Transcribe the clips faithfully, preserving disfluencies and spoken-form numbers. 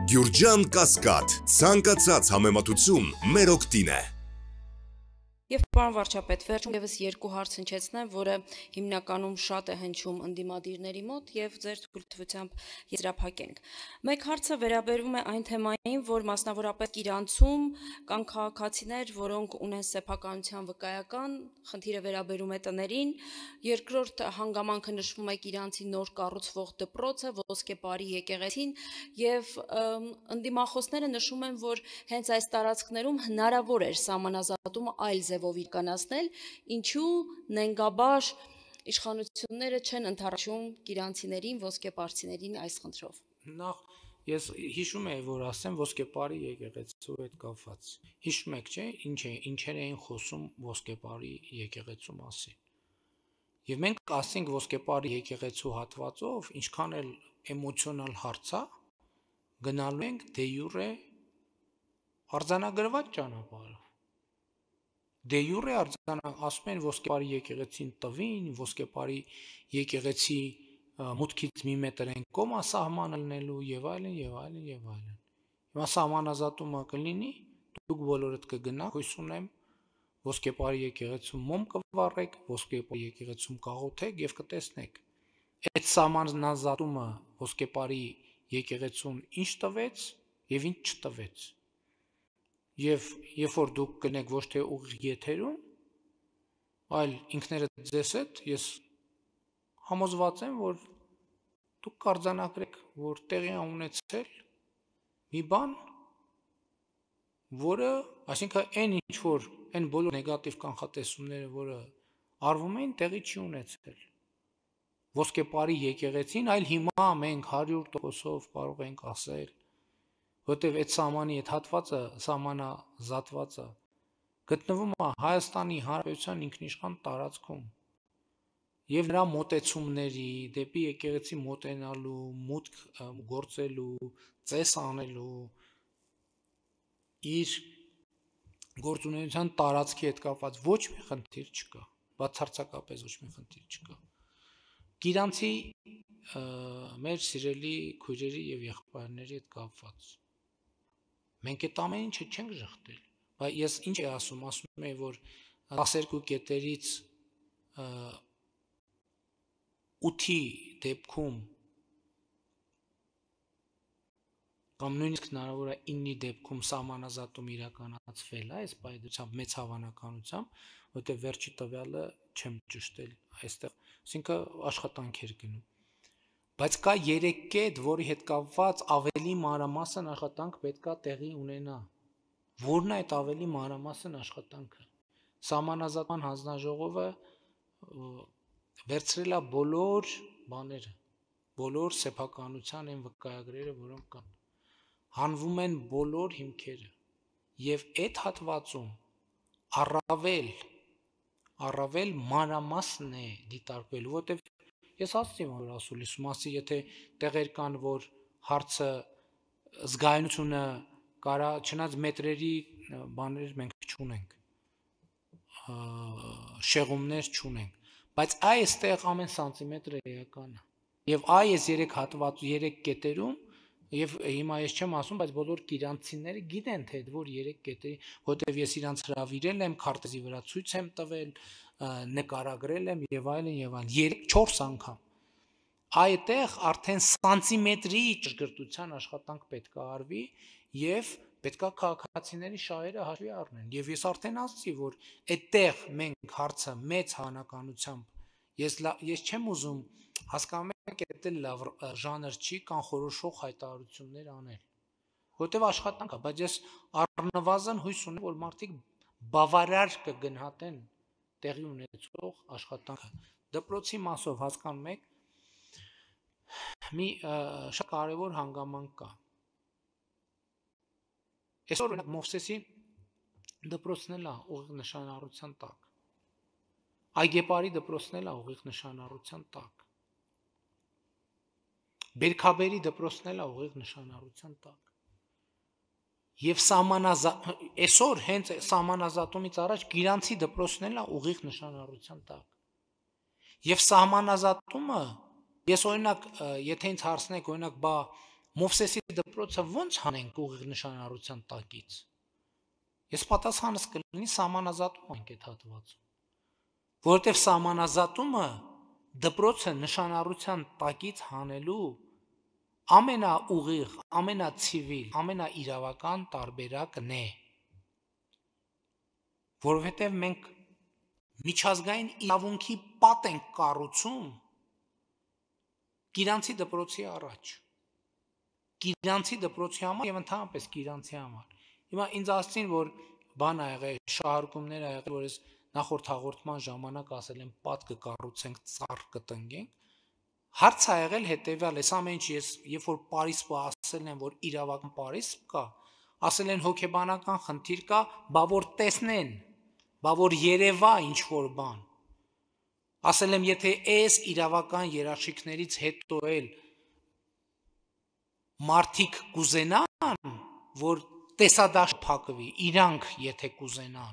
Գյուրջան Կասկադ, ցանկացած համեմատություն մեր օգտին է։ Եվ պարոն վարչապետ, վերջում ևս երկու հարց հնչեցնեմ, որը հիմնականում շատ է հնչում ընդդիմադիրների մոտ եւ ձեր թույլտվությամբ եզրափակենք։ Մեկ հարցը վերաբերում է այն թեմային, որ մասնավորապես Իրանցում կան քաղաքացիներ, որոնք ունեն սեփականության վկայական, խնդիրը վերաբերում է տներին, երկրորդ հանգամանքը նշվում է Իրանցի նոր կառուցվող դպրոցը, ոսկեպարի եկեղեցին եւ ընդդիմախոսները նշում են, որ հենց այս տարածքներում հնարավոր էր սահմանազատումը այլ ձևով իրականացնել, ինչու նենգաբար իշխանությունները չեն ընդառաջում իրանցիներին, ոսկեպարցիներին այս խնդրով։ Նախ ես հիշում եմ, որ ասեմ ոսկեպարի եկեղեցու հետ կապված։ Հիշում եք, չէ՞, ինչ է, ինչեր էին խոսում ոսկեպարի եկեղեցու մասին։ Եվ մենք ասենք ոսկեպարի եկեղեցու հատվածով, ինչքան էլ էմոցիոնալ հարց է, գնալու ենք դե յուրե արձանագրված ճանապարհով։ Դե յուրե արձանագրված, ասում են ոսկեպարի եկեղեցին տվին, ոսկեպարի եկեղեցի մուտքից մի մետր են կոմա սահմանելու եւ այլն եւ այլն եւ այլն։ Հիմա սահմանազատումը կլինի, դուք բոլորդ կգնաք, հույս ունեմ, ոսկեպարի եկեղեցում մոմ կվառեք, ոսկեպարի եկեղեցում կաղոթեք եւ կտեսնեք։ Այդ սահմանազատումը ոսկեպարի եկեղեցուն ինչ տվեց եւ ինչ չտվեց։ Եվ երբ որ դուք կնեք ոչ թե ուղիղ եթերում, այլ ինքներդ ձեզ հետ, ես համոզված եմ, որ դուք կարձանագրեք, որ տեղի ունեցել մի բան, որը, այսինքն այն ինչ որ այն բոլոր նեգատիվ կանխատեսումները, որը արվում էին, տեղի չի ունեցել։ Ոսկեպարի եկեղեցին, այլ հիմա մենք հարյուր տոկոսով կարող ենք ասել, որտեվ այդ սահմանի այդ հատվածը, սահմանազատվածը գտնվում է Հայաստանի Հանրապետության ինքնիշխան տարածքում եւ նրա մոտեցումների դեպի եկեղեցի մոտենալու, մուտք գործելու, ծես անելու իր գործունեության տարածքի հետ կապված ոչ մի խնդիր չկա, բացարձակապես ոչ մի խնդիր չկա։ Իրանցի մեր սիրելի քույրերի եւ եղբայրների հետ կապված մենք այդ ամեն ինչը չենք ժխտել, բայց ես ինչ եմ ասում, ասում եմ, որ տասներկու կետերից ութի դեպքում կամ նույնիսկ հնարավոր է իննի դեպքում սահմանազատում իրականացվել է, այս պայմանությամբ մեծ հավանականությամբ, որտեղ վերջի տվյալը չեմ ճշտել այստեղ, այսինքն աշխատանք էր գնում։ Բայց կա երեք կետ, որի հետ կապված ավելի մանրամասն աշխատանք պետքա տեղի ունենա։ Որն է այդ ավելի մանրամասն աշխատանքը։ Սահմանազատման հանձնաժողովը վերցրել է բոլոր բաները, բոլոր սեփականության այն վկայագրերը, որոնք կան։ Հանվում են բոլոր հիմքերը։ Եվ այդ հատվածում առավել առավել մանրամասն է դիտարկվելու, որտեղ ես ասացի, որ ասուլիսում ասի, եթե տեղեր կան, որ հարցը զգայունությունը կարա, չնայած մետրերի բաներ մենք չունենք, շեղումներ չունենք, բայց այստեղ ամեն սանտիմետրը էական է։ Եվ այս երեք հատված, երեք կետերում, եւ հիմա ես չեմ ասում, բայց բոլոր իրանցիները գիտեն, թե որ երեք կետերի, որտեվ ես իրանց հրավիրել եմ, քարտեզի վրա ցույց եմ տվել, նկարագրել եմ եւ այլն եւ այլն, երեք-չորս անգամ։ Այդտեղ արդեն սանտիմետրի ճշգրտության աշխատանք պետք է արվի եւ պետք է քաղաքացիների շահերը հաշվի առնեն։ Եվ ես արդեն ասացի, որ այդտեղ մենք հարցը մեծ հանրականությամբ ես ես չեմ ուզում, հասկանում եք, դա լավ ժանր չի կանխորոշող հայտարարություններ անել, որտեվ աշխատանք է, բայց ես առնվազն հույս ունեմ, որ մարդիկ բավարար կգնահատեն տեղի ունեցող աշխատանքը։ Դպրոցի մասով հասկանում եք, մի շատ կարևոր հանգամանք կա։ Այսօր օրինակ Մովսեսի դպրոցն էլ է ուղիղ նշանառության տակ։ Այգեպարի դպրոցն էլ է ուղիղ նշանառության տակ։ Բերքաբերի դպրոցն էլ է ուղիղ նշանառության տակ։ Եվ սահմանազատ այսօր հենց սահմանազատումից առաջ Գիրանցի դպրոցն էլ է ուղիղ նշանառության տակ։ Եվ սահմանազատումը, ես օրինակ, եթե ինձ հարցնեք, օրինակ, բա Մովսեսի դպրոցը ո՞նց հանենք ուղիղ նշանառության տակից։ Ես պատասխանս կլինի սահմանազատում ենք այդ հատվածում։ Որովհետև սահմանազատումը դպրոցը նշանառության տակից հանելու ամենաուղիղ, ամենացիվիլ, ամենաիրավական տարբերակն է։ Որովհետև մենք միջազգային իրավունքի պատ ենք կառուցում Կիրանցի դպրոցի առաջ։ Կիրանցի դպրոցի համար եւ ընդհանրապես Կիրանցի համար։ Հիմա ինձ ասցին, որ բան ա եղել, շահարկումներ ա եղել, որ ես նախորդ հաղորդման ժամանակ ասել եմ պատ կկառուցենք, ծառ կտնկենք։ Հարց ա եղել հետեւյալ, այս ամեն ինչ ես երբ որ Պարիսպը ասել են, որ իրավական Պարիսպ կա, ասել են հոգեբանական խնդիր կա, բա որ տեսնեն, բա որ երևա ինչ որ բան։ Ասել եմ, եթե այս իրավական երաշխիքներից հետո էլ մարդիկ կուզենան, որ տեսադաշտ փակվի, իրանք եթե կուզենան,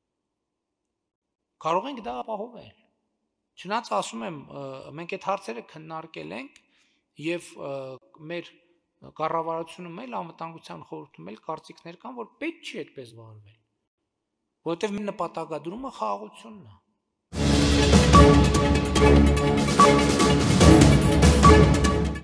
կարող ենք դա ապահովել։ Չնայած ասում եմ, մենք այդ հարցերը քննարկել ենք եւ մեր կառավարությունում էլ անվտանգության խորհրդում էլ կարծիքներ կան, որ պետք չի այդպես վարվել։ Որովհետեւ մեր նպատակադրումը խաղաղությունն է։